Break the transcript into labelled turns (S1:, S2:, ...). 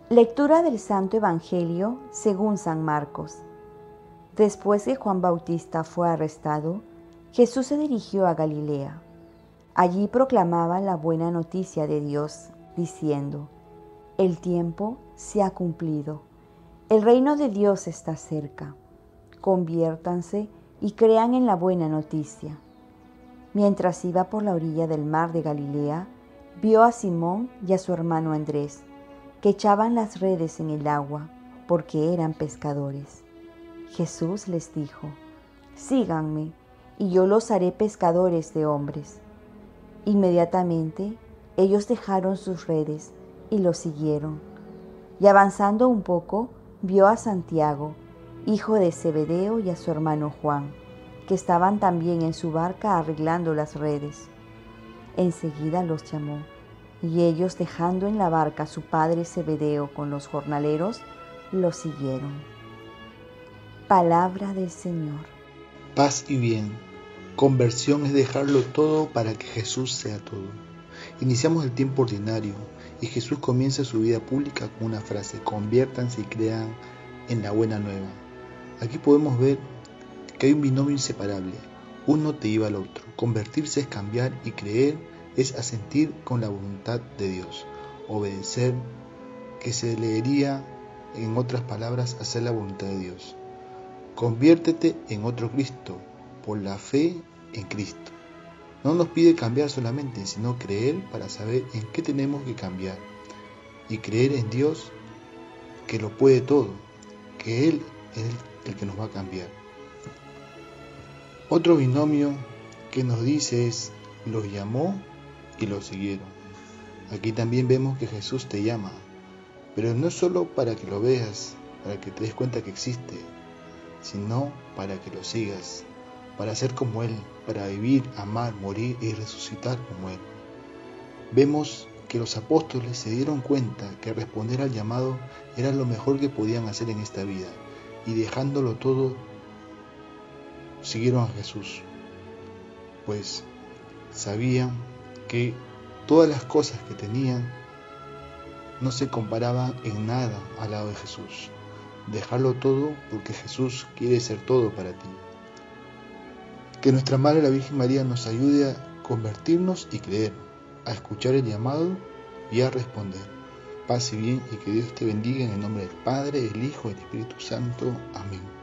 S1: Lectura del Santo Evangelio según San Marcos. Después que Juan Bautista fue arrestado, Jesús se dirigió a Galilea. Allí proclamaba la buena noticia de Dios, diciendo: el tiempo se ha cumplido, el reino de Dios está cerca. Conviértanse y crean en la buena noticia. Mientras iba por la orilla del mar de Galilea, vio a Simón y a su hermano Andrés, que echaban las redes en el agua, porque eran pescadores. Jesús les dijo: síganme, y yo los haré pescadores de hombres. Inmediatamente ellos dejaron sus redes y los siguieron. Y avanzando un poco, vio a Santiago, hijo de Zebedeo, y a su hermano Juan, que estaban también en su barca arreglando las redes. Enseguida los llamó, y ellos, dejando en la barca a su padre Zebedeo con los jornaleros, los siguieron. Palabra del Señor.
S2: Paz y bien. Conversión es dejarlo todo para que Jesús sea todo. Iniciamos el tiempo ordinario y Jesús comienza su vida pública con una frase: conviértanse y crean en la buena nueva. Aquí podemos ver que hay un binomio inseparable. Uno te lleva al otro. Convertirse es cambiar y creer es asentir con la voluntad de Dios. Obedecer, que se leería, en otras palabras, hacer la voluntad de Dios. Conviértete en otro Cristo, por la fe en Cristo. No nos pide cambiar solamente, sino creer para saber en qué tenemos que cambiar. Y creer en Dios, que lo puede todo, que Él es el que nos va a cambiar. Otro binomio que nos dice es: los llamó y los siguieron. Aquí también vemos que Jesús te llama, pero no es solo para que lo veas, para que te des cuenta que existe, sino para que lo sigas, para ser como Él, para vivir, amar, morir y resucitar como Él. Vemos que los apóstoles se dieron cuenta que responder al llamado era lo mejor que podían hacer en esta vida, y dejándolo todo, siguieron a Jesús, pues sabían que todas las cosas que tenían no se comparaban en nada al lado de Jesús. Dejarlo todo porque Jesús quiere ser todo para ti. Que nuestra Madre la Virgen María nos ayude a convertirnos y creer, a escuchar el llamado y a responder. Paz y bien, y que Dios te bendiga en el nombre del Padre, del Hijo y del Espíritu Santo. Amén.